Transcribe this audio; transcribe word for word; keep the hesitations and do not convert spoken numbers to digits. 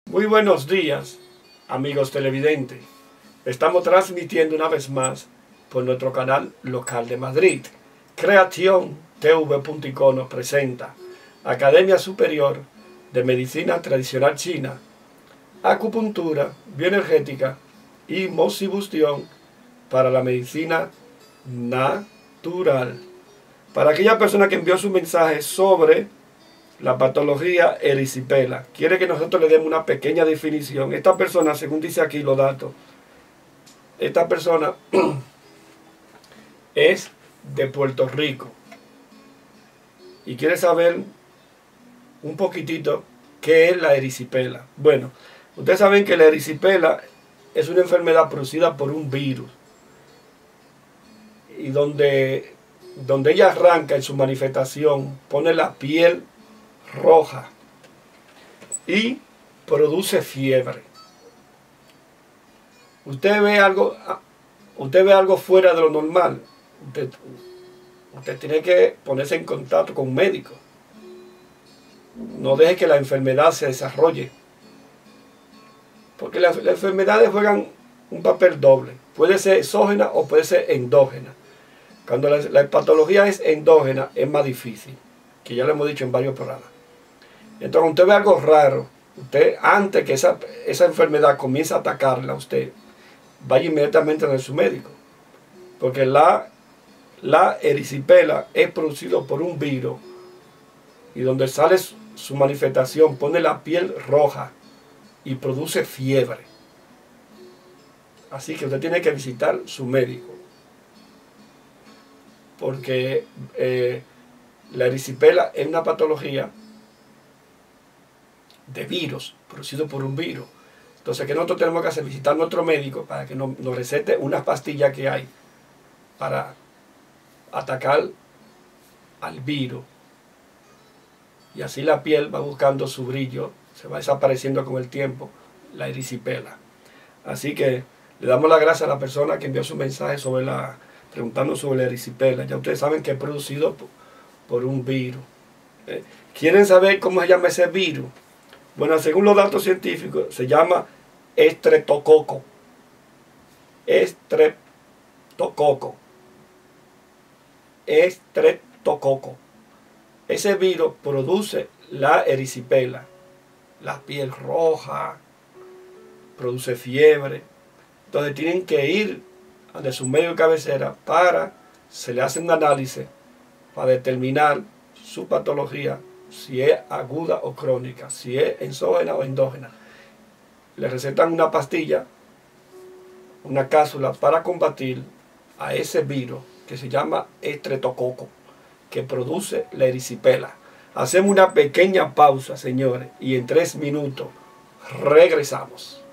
Muy buenos días, amigos televidentes. Estamos transmitiendo una vez más por nuestro canal local de Madrid. Creación T V punto I C O nos presenta Academia Superior de Medicina Tradicional China, Acupuntura, Bioenergética y Moxibustión para la medicina natural. Para aquella persona que envió su mensaje sobre la patología erisipela, quiere que nosotros le demos una pequeña definición. Esta persona, según dice aquí los datos, esta persona es de Puerto Rico y quiere saber un poquitito qué es la erisipela. Bueno, ustedes saben que la erisipela es una enfermedad producida por un virus y donde, donde ella arranca en su manifestación, pone la piel roja y produce fiebre. Usted ve algo, usted ve algo fuera de lo normal, usted, usted tiene que ponerse en contacto con un médico. No deje que la enfermedad se desarrolle, porque las, las enfermedades juegan un papel doble. Puede ser exógena o puede ser endógena. Cuando la, la patología es endógena es más difícil, que ya lo hemos dicho en varios programas. Entonces, cuando usted ve algo raro, usted, antes que esa, esa enfermedad comience a atacarla a usted, vaya inmediatamente a su médico. Porque la, la erisipela es producido por un virus y donde sale su, su manifestación, pone la piel roja y produce fiebre. Así que usted tiene que visitar su médico. Porque eh, la erisipela es una patología de virus, producido por un virus. Entonces, ¿qué nosotros tenemos que hacer? Visitar a nuestro médico para que nos, nos recete unas pastillas que hay para atacar al virus. Y así la piel va buscando su brillo, se va desapareciendo con el tiempo, la erisipela. Así que le damos las gracias a la persona que envió su mensaje sobre la, preguntando sobre la erisipela. Ya ustedes saben que es producido por, por un virus. ¿Eh? ¿Quieren saber cómo se llama ese virus? Bueno, según los datos científicos, se llama estreptococo. Estreptococo. Estreptococo. Ese virus produce la erisipela, la piel roja, produce fiebre. Entonces tienen que ir a su médico de cabecera para, se le hace un análisis para determinar su patología, si es aguda o crónica, si es exógena o endógena. Le recetan una pastilla, una cápsula para combatir a ese virus que se llama estreptococo, que produce la erisipela. Hacemos una pequeña pausa, señores, y en tres minutos regresamos.